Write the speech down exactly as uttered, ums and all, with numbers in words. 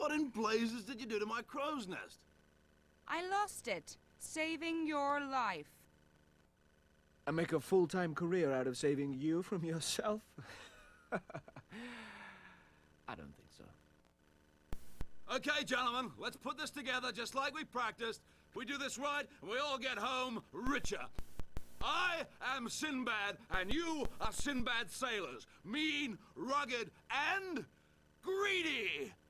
What in blazes did you do to my crow's nest? I lost it, saving your life. And make a full-time career out of saving you from yourself? I don't think so. Okay, gentlemen, let's put this together just like we practiced. We do this right, and we all get home richer. I am Sinbad, and you are Sinbad sailors. Mean, rugged, and greedy.